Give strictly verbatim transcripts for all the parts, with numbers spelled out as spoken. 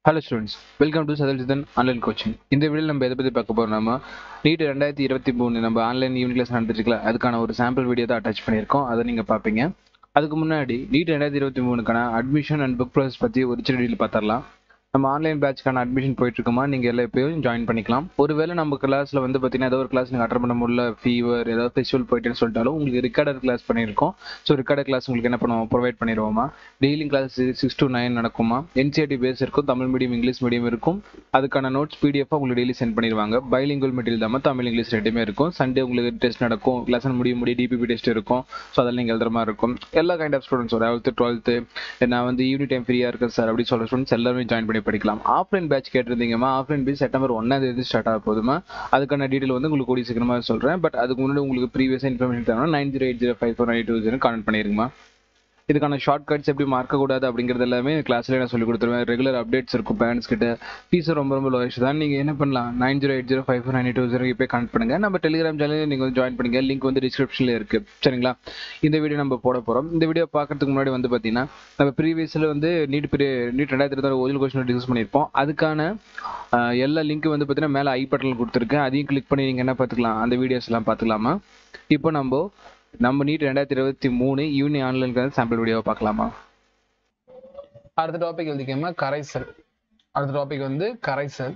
Hello students, welcome to sakthivelscience online coaching. இந்த வீடியோல நம்ம எதை பத்தி பார்க்க போறோம்னா நீட் ரெண்டாயிரத்தி இருபத்தி மூணு நம்ம ஆன்லைன் ஈவினிங் கிளாஸ் நடந்துச்சுல அதுக்கான ஒரு சாம்பிள் வீடியோ தான் அட்டாச் பண்ணியிருக்கோம். அதை நீங்க பாப்பீங்க. அதுக்கு முன்னாடி நீட் ரெண்டாயிரத்தி இருபத்தி மூணுக்கான அட்மிஷன் அண்ட் புக் ப்ராசஸ் பத்தி ஒரு சின்ன டீடைல் பார்த்துடலாம். நம்ம ஆன்லைன் பேட்ச்க்கான அட்மிஷன் போயிட்டு இருக்குமா நீங்க எல்லாம் எப்பயும் ஜாயின் பண்ணிக்கலாம். ஒருவேளை நம்ம கிளாஸ்ல வந்து பார்த்தீங்கன்னா ஏதோ ஒரு கிளாஸ் நீங்கள் அட்டன் பண்ண முடியல, ஃபீவர் ஏதாவது ஃபெஸ்டிவல் போயிட்டுன்னு சொல்லிட்டாலும் உங்களுக்கு ரெக்கார்டர் கிளாஸ் பண்ணியிருக்கோம். ஸோ ரெக்கார்டர் கிளாஸ் உங்களுக்கு என்ன பண்ணுவோம், ப்ரொவைட் பண்ணிடுவோமா. Daily class six to nine நடக்குமா. என்சிஆர்டி பேஸ் இருக்கும், தமிழ் மீடியம் இங்கிலீஷ் மீடியம் இருக்கும். அதுக்கான நோட்ஸ் பிடிஎஃப் உங்களுக்கு டெய்லி சென்ட் பண்ணிடுவாங்க. பைலிங்குவல் மெட்டீரியல் தான் தமிழ் இங்கிலீஷ் ரெண்டுமே இருக்கும். சண்டே உங்களுக்கு டெஸ்ட் நடக்கும், கிளாஸ் முடிய முடிய டிபிபி டெஸ்ட் இருக்கும். ஸோ அதெல்லாம் நீங்கள் எழுதுற மாதிரி இருக்கும். எல்லா kind of students eleventh twelfth நான் வந்து ஈவினிங் டைம் ஃப்ரீயாக இருக்கேன் சார் அப்படி சொல்கிற ஸ்டூடெண்ட்ஸ் எல்லாருமே ஜாயின் பண்ணி படிக்கலாம். ஆஃப்லைன் பேட்ச் கேட்டிருந்தீங்கம்மா, ஆஃப்லைன் பேட்ச் செப்டம்பர் ஒன்னாம் தேதி ஸ்டார்ட் ஆக போதுமா. அதுக்கான டீடைல் வந்து உங்களுக்கு கூடிய சீக்கிரமாக சொல்கிறேன். பட் அதுக்கு முன்னாடி உங்களுக்கு ப்ரீவியஸ் இன்ஃபர்மேஷன் தரணும். Nine zero eight zero five four nine two zero contact பண்ணிருங்கம்மா. இதுக்கான ஷார்ட் கட்ஸ் எப்படி மார்க்கக்கூடாது அப்படிங்கிறது எல்லாமே கிளாஸ்லேயே நான் சொல்லி கொடுத்துருவேன். ரெகுலர் அப்டேட்ஸ் இருக்கும் பேரண்ட்ஸ் கிட்ட. ஃபீஸ் ரொம்ப ரொம்ப லோயஸ்ட் தான். நீங்கள் என்ன பண்ணலாம், nine zero eight zero five four nine two zero இப்போ கனெக்ட் பண்ணுங்க. நம்ம டெலிகிராம் சேனல் நீங்கள் வந்து ஜாயின் பண்ணுங்க. லிங்க் வந்து டிஸ்கிரிப்ஷனில் இருக்கு. சரிங்களா. இந்த வீடியோ நம்ம போட போகிறோம். இந்த வீடியோ பார்க்கறதுக்கு முன்னாடி வந்து பார்த்தீங்கன்னா நம்ம ப்ரீவியஸில் வந்து நீட் நீட் ரெண்டாயிரத்தி இருபத்தி ஒரிஜினல் கொஸ்டின் டிஸ்கஸ் பண்ணியிருப்போம். அதுக்கான எல்லா லிங்க் வந்து பார்த்தீங்கன்னா மேலே ஐ பட்டனில் கொடுத்துருக்கேன். அதையும் கிளிக் பண்ணி நீங்கள் என்ன பார்த்துக்கலாம், அந்த வீடியோஸ் எல்லாம் பார்த்துக்கலாமா. இப்போ நம்ம நம்ம நீட் ரெண்டாயிரத்தி இருபத்தி மூணு ஈவினிங் ஆன்லைன் சாம்பிள் வீடியோவை பார்க்கலாமா. அடுத்த டாபிக் எழுதிக்கமா கரைசல். அடுத்த டாபிக் வந்து கரைசல்.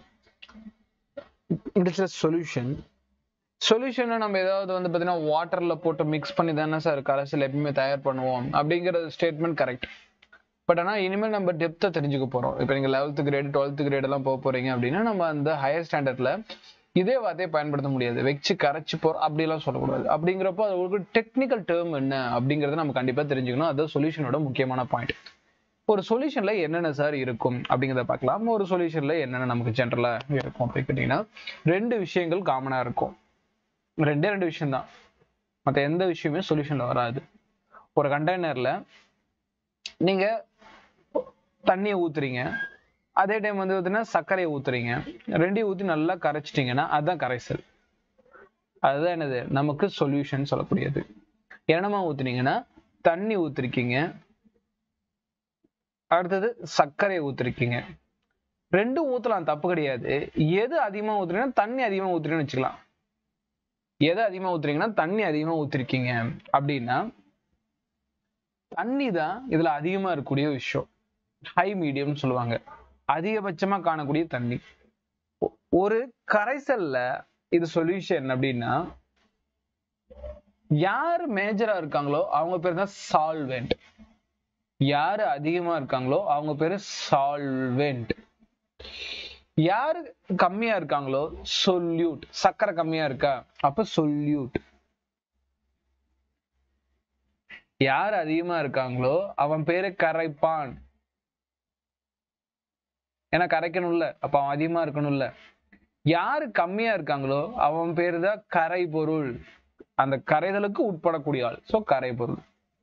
சொல்யூஷன் சொல்யூஷன் நம்ம ஏதாவது வந்து பார்த்தீங்கன்னா வாட்டர்ல போட்டு மிக்ஸ் பண்ணி தானே சார் கரைசல் எப்பவுமே தயார் பண்ணுவோம் அப்படிங்கிற ஸ்டேட்மெண்ட் கரெக்ட். பட் ஆனால் இனிமேல் நம்ம டெப்த்தை தெரிஞ்சுக்க போறோம். இப்போ நீங்கள் லெவல்த்து கிரேட் டுவெல்த்து கிரேட் எல்லாம் போக போறீங்க அப்படின்னா நம்ம அந்த ஹையர் ஸ்டாண்டர்ட்ல இதே வார்த்தையை பயன்படுத்த முடியாது. வச்சு கரைச்சி போற அப்படிலாம் சொல்லக்கூடாது. அப்படிங்கிறப்போ அது ஒரு டெக்னிக்கல் டேர்ம் என்ன அப்படிங்கறத நம்ம கண்டிப்பா தெரிஞ்சுக்கணும். அது சொல்யூஷனோட முக்கியமான பாயிண்ட். ஒரு சொல்யூஷன்ல என்னென்ன சார் இருக்கும் அப்படிங்கிறத பார்க்கலாம். ஒரு சொல்யூஷன்ல என்னென்ன நமக்கு ஜென்ரலா இருக்கும் அப்படின்னு கேட்டீங்கன்னா ரெண்டு விஷயங்கள் காமனா இருக்கும். ரெண்டே ரெண்டு விஷயம் தான், மற்ற எந்த விஷயமே சொல்யூஷன்ல வராது. ஒரு கண்டெய்னர்ல நீங்க தண்ணியை ஊத்துறீங்க, அதே டைம் வந்து பார்த்தீங்கன்னா சர்க்கரையை ஊத்துறீங்க, ரெண்டையும் ஊற்றி நல்லா கரைச்சிட்டீங்கன்னா அதுதான் கரைசல். அதுதான் என்னது நமக்கு சொல்யூஷன் சொல்லக்கூடியது. என்னமா ஊத்துனீங்கன்னா தண்ணி ஊத்திருக்கீங்க, அடுத்தது சர்க்கரையை ஊத்திருக்கீங்க. ரெண்டும் ஊத்தலாம், தப்பு கிடையாது. எது அதிகமா ஊத்துறீங்கன்னா தண்ணி அதிகமா ஊத்துறீங்கன்னு வச்சுக்கலாம். எது அதிகமா ஊத்துறீங்கன்னா தண்ணி அதிகமா ஊத்திருக்கீங்க அப்படின்னா தண்ணி தான் இதுல அதிகமா இருக்கக்கூடிய விஷயம். ஹை மீடியம் சொல்லுவாங்க. அதிகபட்சமா காணக்கூடிய தண்ணி. ஒரு கரைசல்ல இது சொல்யூஷன் அப்படின்னா யாரு மேஜரா இருக்காங்களோ அவங்க பேர் தான் சால்வெண்ட். யாரு அதிகமா இருக்காங்களோ அவங்க பேரு சால்வெண்ட். யாரு கம்மியா இருக்காங்களோ சொல்யூட். சர்க்கரை கம்மியா இருக்கா அப்ப சொல்யூட். யாரு அதிகமா இருக்காங்களோ அவன் பேரு கரைப்பான். ஏன்னா கரைக்கணும்ல, அப்ப அவன் அதிகமா இருக்கணும்ல. யாரு கம்மியா இருக்காங்களோ அவன் பேரு தான் கரை பொருள். அந்த கரைதலுக்கு உட்படக்கூடிய ஆள். சோ கரை பொருள்.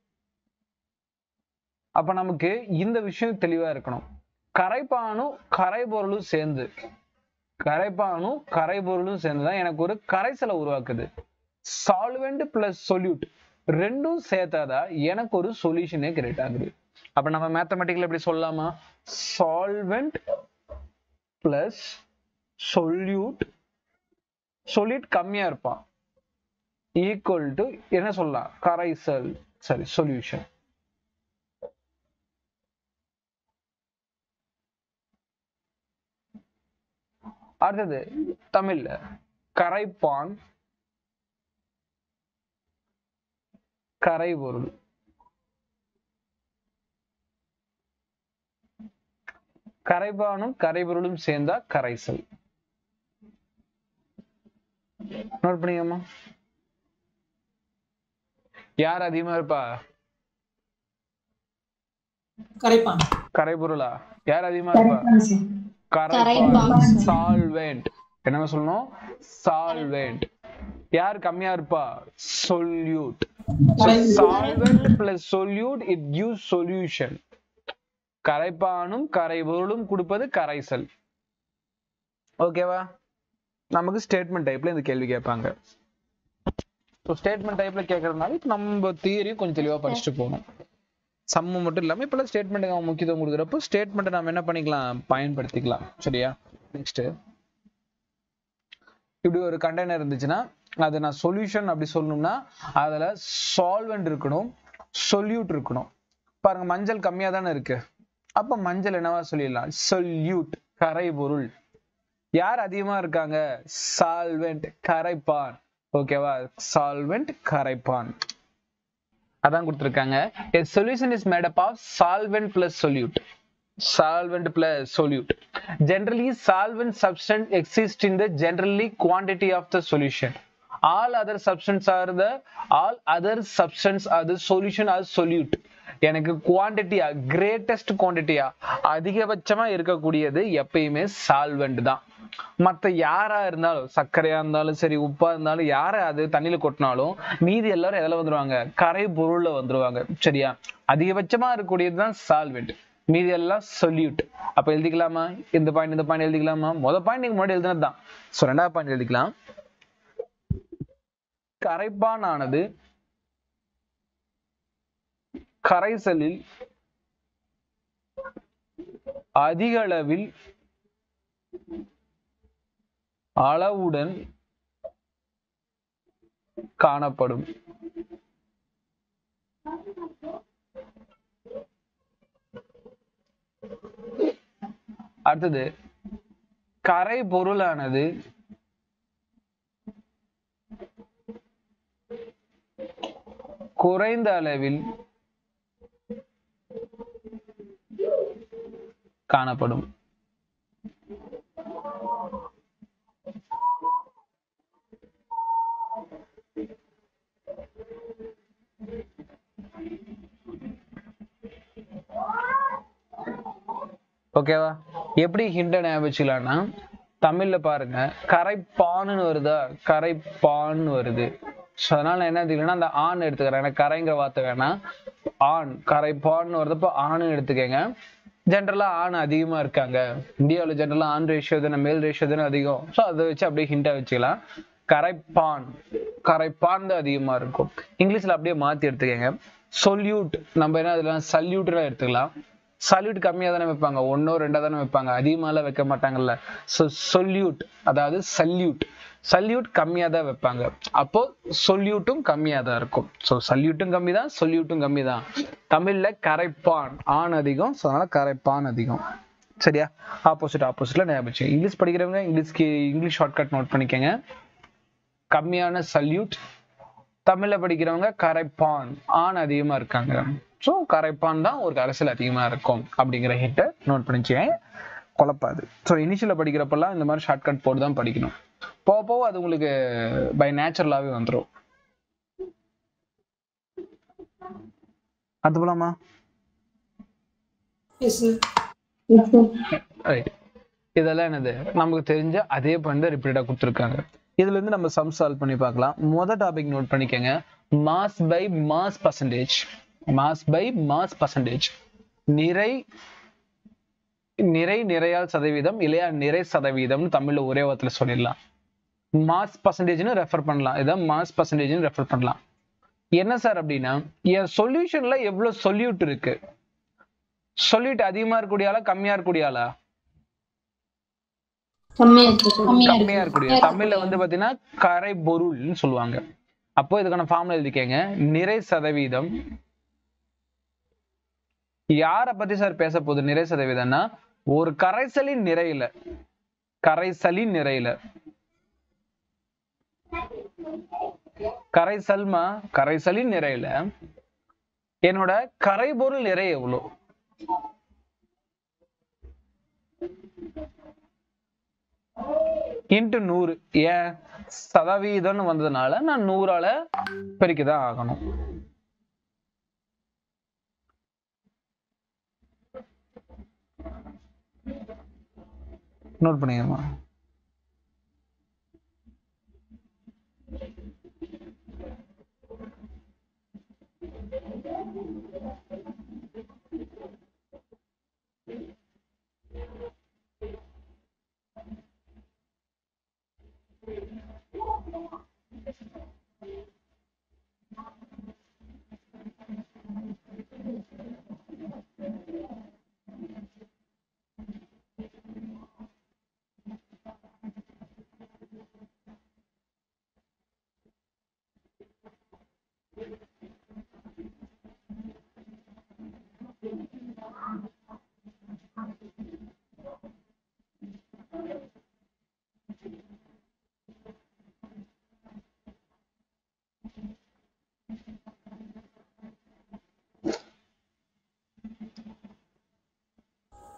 அப்ப நமக்கு இந்த விஷயம் தெளிவா இருக்கணும். கரைப்பானும் கரை பொருளும் சேர்ந்து கரைப்பானும் கரை பொருளும் சேர்ந்துதான் எனக்கு ஒரு கரைசலை உருவாக்குது. சால்வெண்ட் பிளஸ் சொல்யூட் ரெண்டும் சேர்த்தாதான் எனக்கு ஒரு சொல்யூஷனே கிரியேட் ஆகுது. அப்ப நம்ம மேத்தமெட்டிக்கல் எப்படி சொல்லலாமா, சால்வெண்ட் பிளஸ் சொல்யூட், சொல்யூட் கம்மியா இருப்பான், ஈக்குவல் டு என்ன சொல்லலாம், கரைசல். சரி, சொல்யூஷன். அடுத்தது தமிழ்ல கரைப்பான் கரைபொருள். கரைப்பானும் கரைபொருளும் சேர்ந்தா கரைசல். நோட் பண்ணிக்கமா. யார் அதிகமா இருப்பா, கரைப்பான். கரைபொருளா யார் அதிகமா இருப்பா, கரைப்பான். சால்வெண்ட் என்ன சொல்லணும், சால்வெண்ட். யார் கம்மியா இருப்பா, solute. Solvent plus solute it gives solution. கரைப்பானும் கரைபொருளும் கொடுப்பது கரைசல். ஓகேவா. நமக்கு ஸ்டேட்மெண்ட் டைப்ல இந்த கேள்வி கேட்பாங்க. ஸ்டேட்மெண்ட் டைப்ல கேட்கறதுனால நம்ம தியரியும் கொஞ்சம் தெளிவா படிச்சுட்டு போகணும். சம்மு மட்டும் இல்லாம இப்பெல்லாம் ஸ்டேட்மெண்ட்டுக்கு அவன் முக்கியத்துவம் கொடுக்குறப்போ ஸ்டேட்மெண்ட்டை நம்ம என்ன பண்ணிக்கலாம், பயன்படுத்திக்கலாம். சரியா? நெக்ஸ்ட், இப்படி ஒரு கண்டெய்னர் இருந்துச்சுன்னா அது நான் சொல்யூஷன் அப்படி சொல்லணும்னா அதுல சால்வெண்ட் இருக்கணும், சொல்யூட் இருக்கணும். பாருங்க, மஞ்சள் கம்மியா தானே இருக்கு, அப்ப மஞ்சள் என்னவா சொல்லிடலாம், சொல்யூட், கரைபொருள். யார் அதிகமா இருக்காங்க, சால்வெண்ட், கரைப்பான். ஓகேவா? சால்வெண்ட், கரைப்பான். அதான் கொடுத்திருக்காங்க. A solution is made up of solvent plus solute. Solvent plus solute. Generally, solvent substance exists in the generally quantity of the solution. All other substance are the all other substance are the solution as solute. எனக்கு குவான்டிட்டியா, greatest குவான்டிட்டியா, அதிகபட்சமா இருக்கக்கூடியது எப்பயுமே solvent தான். மத்த யாரா இருந்தாலும், சர்க்கரையா இருந்தாலும் சரி, உப்பா இருந்தாலும், யார அது தண்ணியில கொட்டினாலும் மீதி எல்லாரும் எதுல வந்துருவாங்க, கரை பொருள்ல வந்துருவாங்க. சரியா? அதிகபட்சமா இருக்கக்கூடியதுதான் சால்வெண்ட், மீதி எல்லாம் சொல்யூட். அப்ப எழுதிக்கலாமா, இந்த பாயிண்ட் இந்த பாயிண்ட் எழுதிக்கலாமா? முதல் பாயிண்ட் நீங்க முன்னாடி எழுதினதுதான். சோ ரெண்டாவது பாயிண்ட் எழுதிக்கலாம். கரைப்பானானது கரைசலில் அதிக அளவில் அளவுடன் காணப்படும். அடுத்தது, கரை பொருளானது குறைந்த அளவில் காணப்படும். ஓகேவா? எப்படி ஹிண்ட ஞாபகம் வச்சுக்கலாம்னா, தமிழ்ல பாருங்க, கரைப்பான்னு வருதா, கரைப்பான்னு வருது. சோ அதனால நான் என்ன எடுத்துக்கிறேன்னா அந்த ஆண் எடுத்துக்கிறேன். எனக்கு கரைங்கிற வார்த்தை வேணாம், ஆண், கரைப்பான்னு வருதப்போ ஆண் எடுத்துக்கங்க. ஜென்ரலா ஆண் அதிகமா இருக்காங்க இந்தியாவில், ஜென்ரலா ஆண் ரேஷியோ தானே, மேல் ரேஷியோ தானே அதிகம். ஸோ அதை வச்சு அப்படியே ஹிண்டா வச்சுக்கலாம். கரைப்பான், கரைப்பான் தான் அதிகமா இருக்கும். இங்கிலீஷ்ல அப்படியே மாத்தி எடுத்துக்கங்க. சொல்யூட், நம்ம என்ன அதுல சல்யூட்லாம் எடுத்துக்கலாம். சல்யூட் கம்மியா தானே வைப்பாங்க, ஒன்னோ ரெண்டா தானே வைப்பாங்க, அதிகமாலாம் வைக்க மாட்டாங்கல்ல. ஸோ சொல்யூட், அதாவது சல்யூட், சல்யூட் கம்மியா தான் வைப்பாங்க. அப்போ சொல்யூட்டும் கம்மியா தான் இருக்கும். ஸோ சல்யூட்டும் கம்மி தான், சொல்யூட்டும் கம்மி தான். தமிழ்ல கரைப்பான், ஆண் அதிகம், ஸோ அதனால கரைப்பான் அதிகம். சரியா? ஆப்போசிட் ஆப்போசிட்ல ஞாபகம். இங்கிலீஷ் படிக்கிறவங்க இங்கிலீஷ்க்கு இங்கிலீஷ் ஷார்ட்கட் நோட் பண்ணிக்கங்க. கம்மியான சல்யூட், தமிழ்ல படிக்கிறவங்க கரைப்பான், ஆண் அதிகமா இருக்காங்க. ஸோ கரைப்பான் தான் ஒரு கரைசல் அதிகமா இருக்கும் அப்படிங்கிற ஹிட்ட நோட் பண்ணிச்சேன், குழப்பாது. ஸோ இனிஷியல படிக்கிறப்பெல்லாம் இந்த மாதிரி ஷார்ட்கட் போட்டு தான் படிக்கணும். போக போக அது உங்களுக்கு பை நேச்சுரலாவே வந்துடும். அது போலாமா? இதெல்லாம் என்னது, நமக்கு தெரிஞ்ச அதே பண்ண ரிப்பீட்டா கொடுத்துருக்காங்க. இதுல இருந்து நம்ம சம் சால்வ் பண்ணி பார்க்கலாம். முதல் டாபிக் நோட் பண்ணிக்கங்க, mass by mass percentage. Mass by mass percentage, நிறை நிறை நிறையால் சதவீதம் இல்லையா, நிறை சதவீதம் தமிழ்ல ஒரே வார்த்தையில சொல்லிடலாம். மாஸ் பர்சன்டேஜ்னு ரெஃபர் பண்ணலாம், இதான் மாஸ் பர்சன்டேஜ்னு ரெஃபர் பண்ணலாம். என்ன சார் அப்படின்னா, என் சொல்யூஷன்ல எவ்வளவு சொல்யூட் இருக்கு, சொல்யூட் அதிகமா இருக்கக்கூடிய ஆளா கம்மியா இருக்கக்கூடிய ஆளா, கம்மியா இருக்கக்கூடிய. தமிழ்ல வந்து பாத்தீங்கன்னா கரை பொருள்னு சொல்லுவாங்க. அப்போ இதுக்கான ஃபார்முலா எழுதிக்கங்க, நிறை சதவீதம். யார பத்தி சார் பேச போகுது நிறை சதவீதம்னா, ஒரு கரைசலின் நிறையில, கரைசலின் நிறையில, கரைசல்மா, கரைசலின் நிறையில என்னோட கரைபொருள் நிறை எவ்வளவு, இன்ட்டு நூறு. ஏன், சதவீதம்னு வந்ததுனால நான் நூறால பெருக்கிதான் ஆகணும். நோட் பண்ணிக்கமா.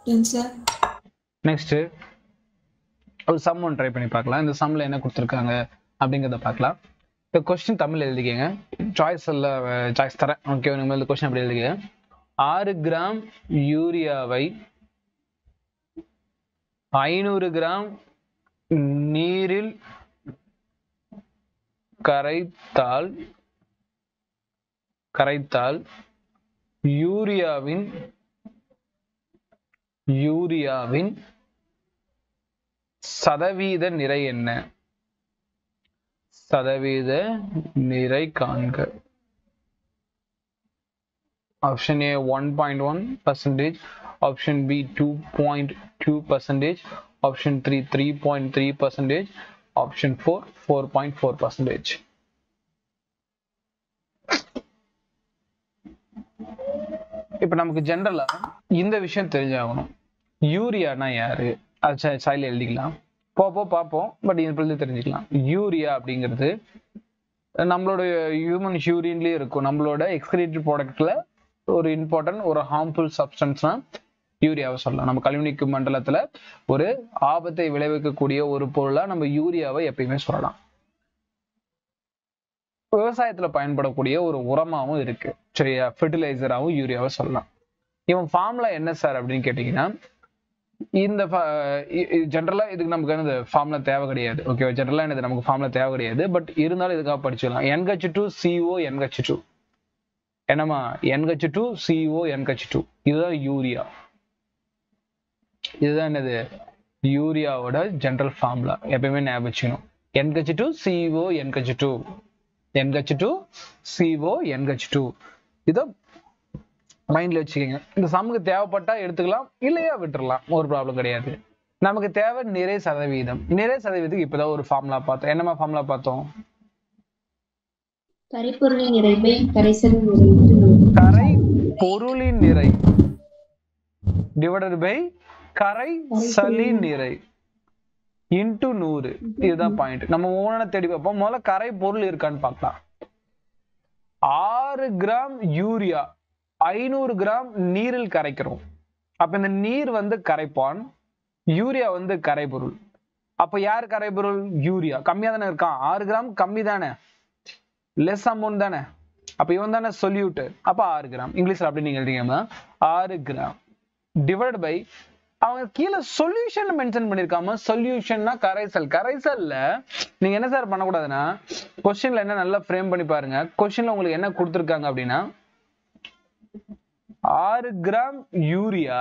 சார். நெக்ஸ்ட் ஒரு சம் ஒன் ட்ரை பண்ணி பார்க்கலாம். இந்த சம்ல என்ன கொடுத்துருக்காங்க அப்படிங்கிறத பார்க்கலாம். இந்த கொஸ்டின் தமிழ் எழுதிக்கங்க, சாய்ஸ் இல்ல சாய்ஸ் தரேன். ஓகே, நீங்கள் இந்த கொஸ்டின் அப்படி எழுதிக்க. ஆறு கிராம் யூரியாவை ஐநூறு கிராம் நீரில் கரைத்தால் கரைத்தால் யூரியாவின் யூரியாவின் சதவீத நிறை என்ன? சதவீத நிறை காண்க. Option A one point one percentage, option B two point two percentage, option three three point three percentage, option four four point four percentage. இப்ப நமக்கு ஜெனரலா இந்த விஷயம் தெரிஞ்சாகணும். யூரியானா யாரு? அது சைல எழுதிக்கலாம், போப்போ பார்ப்போம். பட் இப்படி தெரிஞ்சுக்கலாம். யூரியா அப்படிங்கிறது நம்மளோட ஹியூமன் யூரின்லயே இருக்கும். நம்மளோட எக்ஸ்கிரீட்டரி ப்ராடக்ட்ல ஒரு இம்பார்ட்டன்ட் ஒரு ஹார்ம்ஃபுல் சப்ஸ்டன்ஸ்னா யூரியாவை சொல்லலாம். நம்ம கழிவுநீக்கு மண்டலத்துல ஒரு ஆபத்தை விளைவிக்கக்கூடிய ஒரு பொருளா நம்ம யூரியாவை எப்பயுமே சொல்லலாம். விவசாயத்துல பயன்படக்கூடிய ஒரு உரமாவும் இருக்கு, சரியா? ஃபெர்டிலைசராகவும் யூரியாவை சொல்லலாம். இவன் ஃபார்முலா என்ன சார் அப்படின்னு கேட்டீங்கன்னா, இந்த ஜென்ரலா இதுக்கு நமக்கு வந்து ஃபார்முலா தேவை கிடையாது. ஓகே, ஜென்ரலா இது நமக்கு ஃபார்முலா தேவை கிடையாது. பட் இருந்தாலும் இதுக்காக படிச்சுக்கலாம். N H two C O N H two என்னமா? N H two C O N H two இதுதான் யூரியா. இதுதான் என்னது? யூரியாவோட ஜென்ரல் ஃபார்முலா. எப்பயுமே ஞாபகம் வச்சுக்கணும். N H two C O N H two N H two C O N H two இதை மைண்ட்ல வச்சுக்கோங்க. இந்த சமூக தேவைப்பட்டா எடுத்துக்கலாம், இல்லையா விட்டுறலாம், ஒரு ப்ராப்ளம் கிடையாது. நமக்கு தேவை நிறை சதவீதம். நிறை சதவீதத்துக்கு இப்பதான் ஒரு ஃபார்முலா பார்த்தோம். என்னமா ஃபார்முலா பார்த்தோம்? கரைப்பொருளின் நிறை பை கரைசலின் நிறை. கரை பொருளின் நிறை டிவைடட் பை கரைசலின் நிறை இன்டு நூறு. இதுதான் பாயிண்ட். நம்ம ஓன தேடி பார்ப்போம். முதல்ல கரை பொருள் இருக்கான்னு பார்க்கலாம். ஆறு கிராம் யூரியா ஐநூறு கிராம் நீரில் கரைக்கிறோம். அப்ப இந்த நீர் வந்து கரைப்பான், யூரியா வந்து கரைபொருள். அப்ப யார் கரைபொருள்? யூரியா. கம்மியா தானே இருக்கான், ஆறு கிராம் கம்மி தானே, லெஸ் அமௌண்ட் தானே. அப்ப இவன் தானே சொல்யூட். அப்ப ஆறு கிராம் இங்கிலீஷ்ல அப்படி நீங்க எழுதிங்கன்னா ஆறு கிராம் டிவைட் பை, அவங்க கீழே சொல்யூஷன் மென்ஷன் பண்ணிருக்காம, சொல்யூஷன்னா கரைசல். கரைசல்ல நீங்க என்ன சார் பண்ணக்கூடாதுன்னா, கொஸ்டின்ல என்ன நல்லா ஃப்ரேம் பண்ணி பாருங்க. கொஸ்டின்ல உங்களுக்கு என்ன கொடுத்துருக்காங்க அப்படின்னா, ஆறு கிராம் யூரியா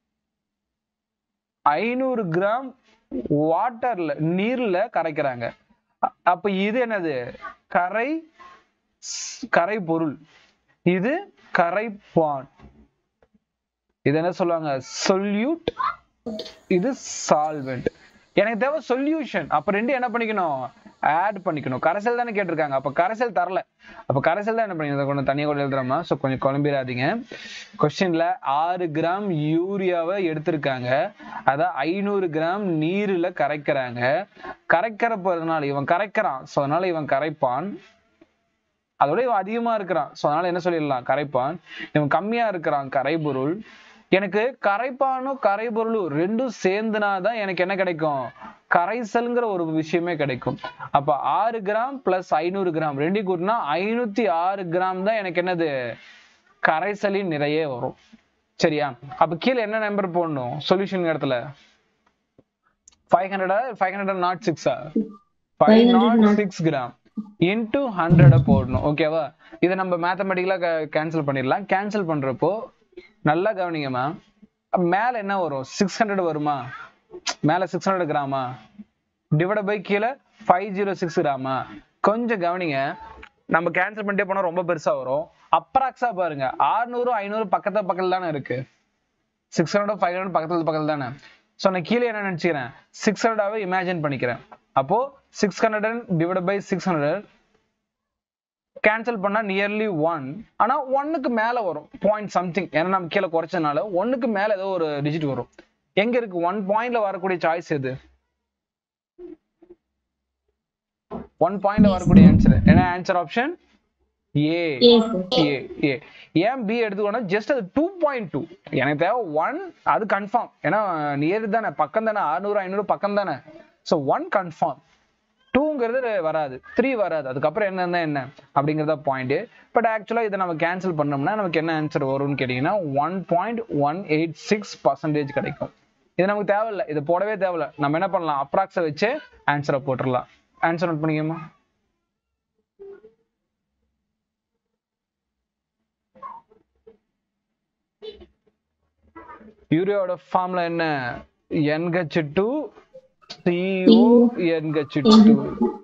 ஐநூறு கிராம் வாட்டர்ல நீர்ல கரைக்கிறாங்க. அப்ப இது என்னது? கரை கரை பொருள். இது கரைப்பான். இது என்ன சொல்லுவாங்க? சொல்யூட். இது சால்வெண்ட். எனக்கு தேவை சொல்யூஷன். அப்ப ரெண்டு என்ன பண்ணிக்கணும்? ஆட் பண்ணிக்கணும். கரைசல் தானே கேட்டிருக்காங்க. அப்ப கரைசல் தரல. அப்ப கரைசல் தான் என்ன பண்ணிக்கணும்? கொஞ்சம் தனியாக கூட எழுதுறோமா? ஸோ கொஞ்சம் குழம்பிடாதீங்க. கொஸ்டின்ல ஆறு கிராம் யூரியாவை எடுத்திருக்காங்க, அதான் ஐநூறு கிராம் நீர்ல கரைக்கிறாங்க. கரைக்கிற போறதுனால இவன் கரைக்கிறான், ஸோ அதனால இவன் கரைப்பான். அதோட இவன் அதிகமா இருக்கிறான், ஸோ அதனால என்ன சொல்லிடலாம்? கரைப்பான். இவன் கம்மியா இருக்கிறான், கரைபொருள். எனக்கு கரைப்பானும் கரைபொருளும் ரெண்டும் சேர்ந்துனாதான் எனக்கு என்ன கிடைக்கும்? கரைசல்ங்கிற ஒரு விஷயமே கிடைக்கும். அப்ப ஆறு கிராம் பிளஸ் ஐநூறு கிராம் ரெண்டு கூட்டினா ஐநூத்தி ஆறு கிராம் தான் எனக்கு என்னது? கரைசலின் நிறைய வரும். சரியா? அப்ப கீழே என்ன நம்பர் போடணும்? சொல்யூஷன் இடத்துல five hundred five hundred nought சிக்ஸா five nought six gram into hundred போடணும். ஓகேவா? இதை நம்ம மேத்தமெட்டிக்கலா கேன்சல் பண்ணிடலாம். கேன்சல் பண்றப்போ நல்லா கவனிங்கம்மா, மேல என்ன வரும்? சிக்ஸ் ஹண்ட்ரட் வருமா? மேல சிக்ஸ் ஹண்ட்ரட் கிராமா டிவைட் பை கீழே ஃபைவ் ஜீரோ சிக்ஸ் கிராமா. கொஞ்சம் கவனிங்க, நம்ம கேன்சல் பண்ணிட்டே போனா ரொம்ப பெருசா வரும். அப்ராக்ஸா பாருங்க, ஆறுநூறு ஐநூறு பக்கத்துல பக்கத்துல தானே இருக்கு. சிக்ஸ் ஹண்ட்ரட் ஃபைவ் ஹண்ட்ரட் பக்கத்துல பக்கத்துல தானே. ஸோ நான் கீழே என்ன நினைச்சுக்கிறேன்? சிக்ஸ் ஹண்ட்ரடாவே இமேஜின் பண்ணிக்கிறேன். அப்போ six hundred divide by six hundred cancel பண்ணா நியர்லி ஒன். ஆனா ஒன்னுக்கு மேல வரும், பாயிண்ட் சம்திங். ஏன்னா நம்ம கீழே குறைச்சதுனால ஒன்னுக்கு மேல ஏதோ ஒரு டிஜிட் வரும். எங்க இருக்கு? ஒன் பாயிண்ட்ல வரக்கூடிய சாய்ஸ் எது? ஒன் பாயிண்ட்ல வரக்கூடிய ஆன்சர் என்ன? Answer option A A sir. A A ஏன் பி எடுத்துக்கோனா ஜஸ்ட் அது டூ பாயிண்ட் டூ எனக்கு தேவை ஒன் அது கன்ஃபார்ம் ஏன்னா நியர் தானே பக்கம் தானே அறுநூறு ஐநூறு பக்கம் தானே ஸோ ஒன் கன்ஃபார்ம் டூங்கிறது வராது த்ரீ வராது அதுக்கப்புறம் என்ன என்ன அப்படிங்கிறத பாயிண்ட் பட் ஆக்சுவலாக இதை நம்ம கேன்சல் பண்ணோம்னா நமக்கு என்ன ஆன்சர் வரும்னு கேட்டிங்கன்னா one point one eight six percentage கிடைக்கும் இது நமக்கு தேவையில்லை இது போடவே தேவையில்லை நம்ம என்ன பண்ணலாம் அப்ராக்ஸை வச்சு ஆன்சரை போட்டுடலாம் ஆன்சர் நோட் பண்ணிக்கமா யூரியாவோட ஃபார்முலா என்ன N H two C O N H two